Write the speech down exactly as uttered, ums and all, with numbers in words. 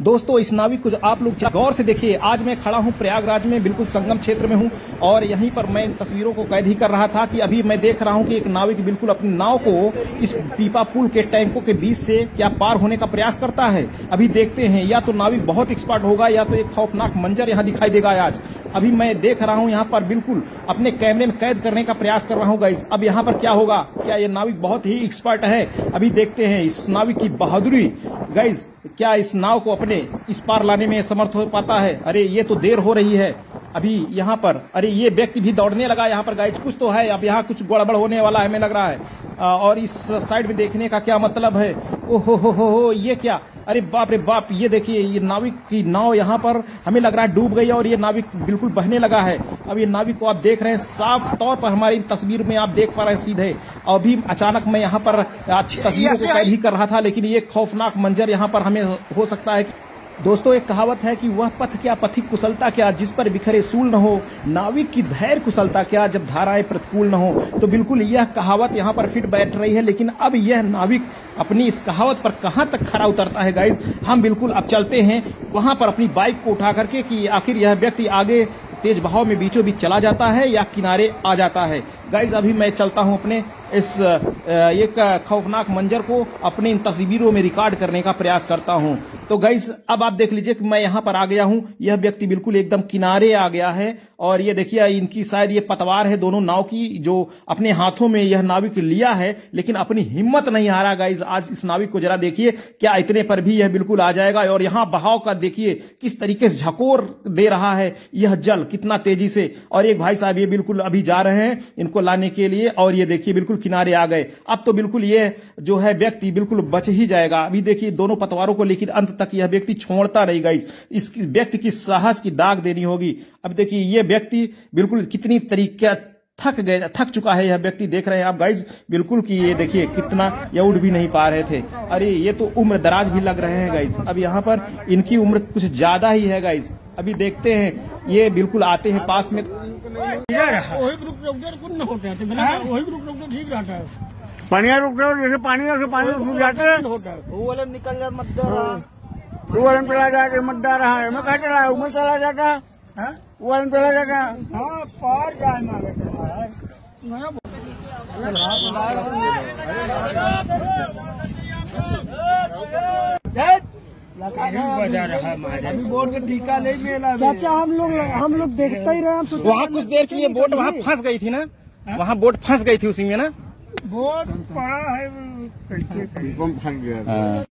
दोस्तों इस नाविक को आप लोग गौर से देखिए। आज मैं खड़ा हूं प्रयागराज में, बिल्कुल संगम क्षेत्र में हूं और यहीं पर मैं तस्वीरों को कैद ही कर रहा था कि अभी मैं देख रहा हूं कि एक नाविक बिल्कुल अपनी नाव को इस पीपा पुल के टैंकों के बीच से क्या पार होने का प्रयास करता है। अभी देखते हैं, या तो नाविक बहुत एक्सपर्ट होगा या तो एक खौफनाक मंजर यहाँ दिखाई देगा आज। अभी मैं देख रहा हूं यहाँ पर बिल्कुल अपने कैमरे में कैद करने का प्रयास कर रहा हूं गाइस। अब यहाँ पर क्या होगा, क्या ये नाविक बहुत ही एक्सपर्ट है। अभी देखते हैं इस नाविक की बहादुरी गाइस, क्या इस नाव को अपने इस पार लाने में समर्थ हो पाता है। अरे ये तो देर हो रही है अभी यहाँ पर। अरे ये व्यक्ति भी दौड़ने लगा यहाँ पर गाइस, कुछ तो है। अब यहाँ कुछ गड़बड़ होने वाला है हमें लग रहा है। और इस साइड में देखने का क्या मतलब है। ओहो हो हो हो, ये क्या, अरे बाप रे बाप, ये देखिए ये नाविक की नाव यहाँ पर हमें लग रहा है डूब गई और ये नाविक बिल्कुल बहने लगा है। अब ये नाविक को आप देख रहे हैं साफ तौर पर, हमारी तस्वीर में आप देख पा रहे हैं सीधे। अभी अचानक मैं यहाँ पर अच्छी तस्वीरों को कैद ही कर रहा था, लेकिन ये खौफनाक मंजर यहाँ पर हमें हो सकता है। दोस्तों एक कहावत है कि वह पथ क्या, पथिक कुशलता क्या, जिस पर बिखरे सूल न हो, नाविक की धैर्य कुशलता क्या, जब धाराएं प्रतिकूल न हो। तो बिल्कुल यह कहावत यहाँ पर फिट बैठ रही है। लेकिन अब यह नाविक अपनी इस कहावत पर कहां तक खरा उतरता है गाइस, हम बिल्कुल अब चलते हैं वहां पर अपनी बाइक को उठा करके कि आखिर यह व्यक्ति आगे तेज बहाव में बीचों बीच चला जाता है या किनारे आ जाता है। गाइस अभी मैं चलता हूं अपने इस एक खौफनाक मंजर को अपने इन तस्वीरों में रिकॉर्ड करने का प्रयास करता हूं। तो गाइस अब आप देख लीजिए कि मैं यहां पर आ गया हूं। यह व्यक्ति बिल्कुल एकदम किनारे आ गया है और ये देखिए इनकी शायद ये पतवार है दोनों नाव की, जो अपने हाथों में यह नाविक लिया है, लेकिन अपनी हिम्मत नहीं हारा गाइस। आज इस नाविक को जरा देखिए, क्या इतने पर भी यह बिल्कुल आ जाएगा। और यहां बहाव का देखिए किस तरीके से झकोर दे रहा है यह जल, कितना तेजी से। और एक भाई साहब ये बिल्कुल अभी जा रहे हैं इनको लाने के लिए और ये देखिए बिल्कुल किनारे आ गए। अब तो बिल्कुल ये जो है व्यक्ति बिल्कुल बच ही जाएगा। अभी देखिए दोनों पतवारों को, लेकिन अंत तक यह व्यक्ति छोड़ता नहीं गाइस। इस व्यक्ति की साहस की दाग देनी होगी। अब देखिए ये व्यक्ति बिल्कुल कितनी तरीके थक गए, थक चुका है यह व्यक्ति, देख रहे हैं आप गाइस बिल्कुल कि ये देखिए कितना ये उठ भी नहीं पा रहे थे। अरे ये तो उम्र दराज भी लग रहे हैं गाइस। अब यहाँ पर इनकी उम्र कुछ ज्यादा ही है गाइस। अभी देखते हैं, ये बिल्कुल आते हैं पास में। पानी रुक रहा है, जैसे पानी है पानी रुक जाते हैं, निकल जाए मत चला जाके मत डा रहा है। मैं कहा चला है उमर चला जाता है, वो चला जाता है। हाँ पार जाए अभी बोट के टीका ले मेला चाचा। हम लोग हम लोग देखते ही रहे। वहाँ कुछ देर के लिए बोट वहाँ फंस गई थी ना, वहाँ बोट फंस गई थी उसी में ना, बोट पड़ा है कैसे फंस गया।